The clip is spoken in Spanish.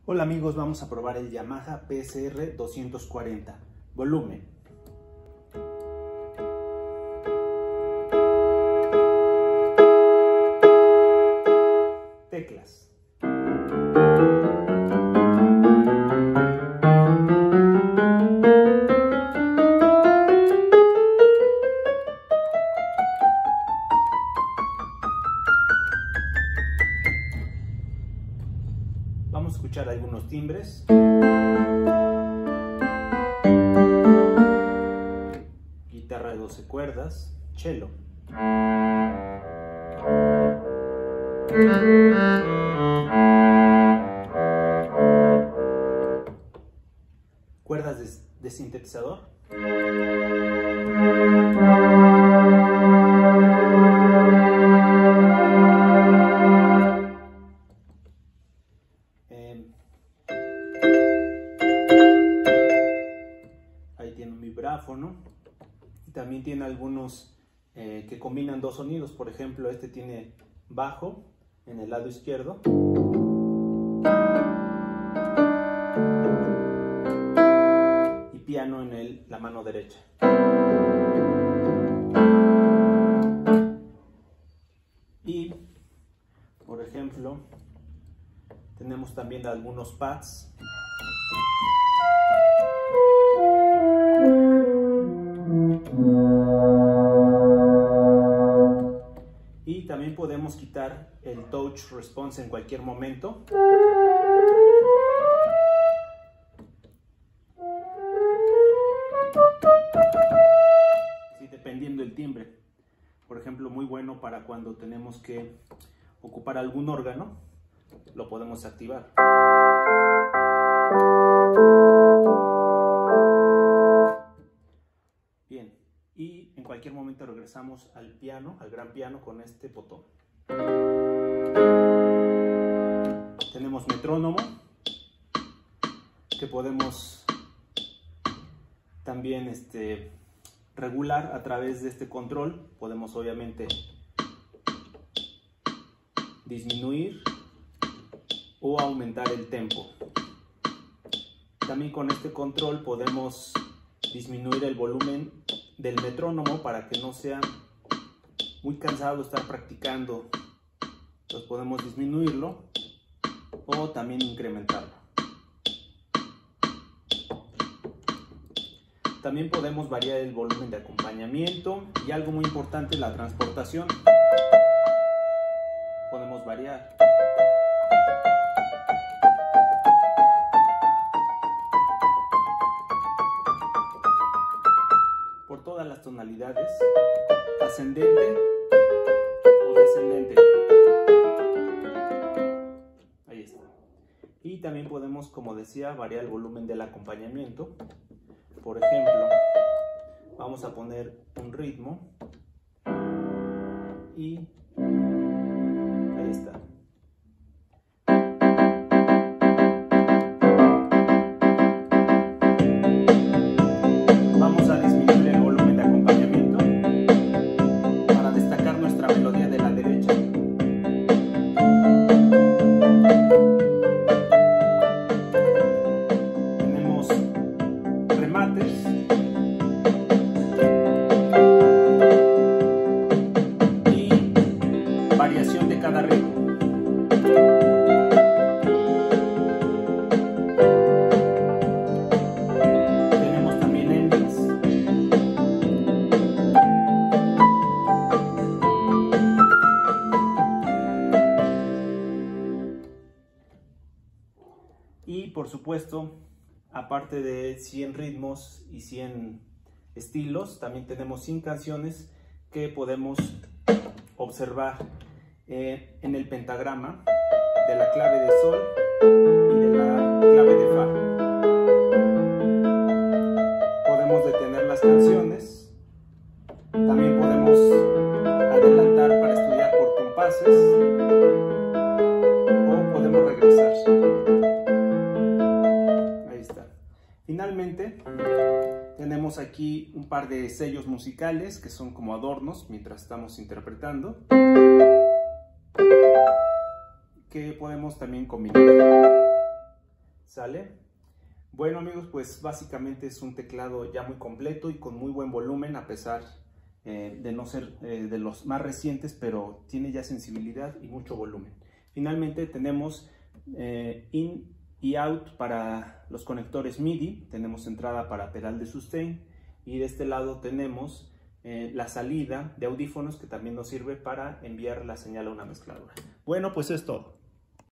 Hola amigos, vamos a probar el Yamaha PSR 240. Volumen. Teclas. Vamos a escuchar algunos timbres. Guitarra de 12 cuerdas, cello. Cuerdas de sintetizador. Ahí tiene un vibráfono y también tiene algunos que combinan dos sonidos. Por ejemplo, este tiene bajo en el lado izquierdo y piano en la mano derecha. Y por ejemplo, tenemos también algunos pads. Y también podemos quitar el touch response en cualquier momento. Sí, dependiendo del timbre. Por ejemplo, muy bueno para cuando tenemos que ocupar algún órgano, lo podemos activar. Bien, y en cualquier momento regresamos al piano, al gran piano, con este botón. Tenemos metrónomo, que podemos también regular a través de este control. Podemos obviamente disminuir o aumentar el tempo. También con este control podemos disminuir el volumen del metrónomo para que no sea muy cansado estar practicando. Entonces podemos disminuirlo o también incrementarlo. También podemos variar el volumen de acompañamiento y algo muy importante, la transportación. Podemos variar. Por todas las tonalidades, ascendente o descendente. Ahí está. Y también podemos, como decía, variar el volumen del acompañamiento. Por ejemplo, vamos a poner un ritmo y ahí está. Vamos a disminuir el volumen de acompañamiento para destacar nuestra melodía de la derecha. Tenemos remates y variación de cada ritmo. Tenemos también endings. Y por supuesto, aparte de 100 ritmos y 100 estilos, también tenemos 100 canciones que podemos observar en el pentagrama de la clave de sol y de la clave de fa. Podemos detener las canciones. También podemos adelantar para estudiar por compases o podemos regresar. Ahí está. Finalmente, tenemos aquí un par de sellos musicales que son como adornos mientras estamos interpretando, que podemos también combinar. ¿Sale? Bueno amigos, pues básicamente es un teclado ya muy completo y con muy buen volumen, a pesar de no ser de los más recientes, pero tiene ya sensibilidad y mucho volumen. Finalmente tenemos in y out para los conectores MIDI, tenemos entrada para pedal de sustain y de este lado tenemos la salida de audífonos que también nos sirve para enviar la señal a una mezcladora. Bueno, pues es todo.